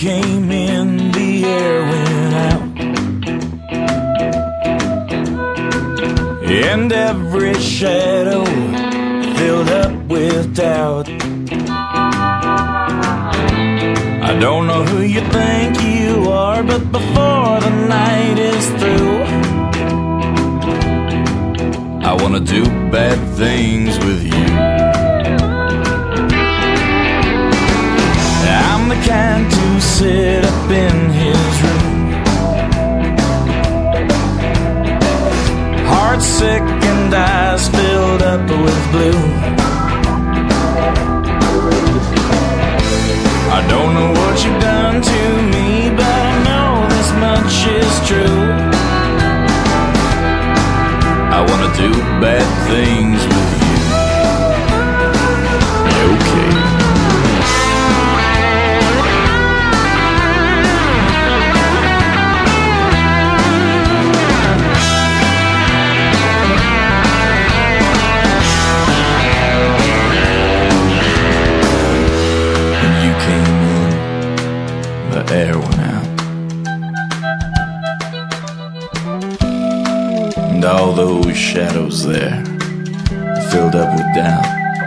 came in, the air went out, and every shadow filled up with doubt. I don't know who you think you are, but before the night is through, I wanna do bad things with you. I'm the kind to sit up in his room, heart sick and eyes filled up with blue. I don't know what you've done to me, but I know this much is true. I wanna do bad things with you. Okay. When you came in, the air went out, and all those shadows there filled up with doubt.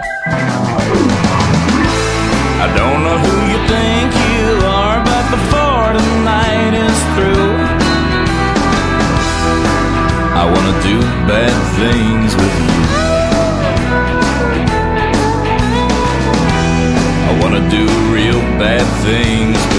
I don't know who you think you are, but before the night is through, I wanna do bad things with you. I wanna do real bad things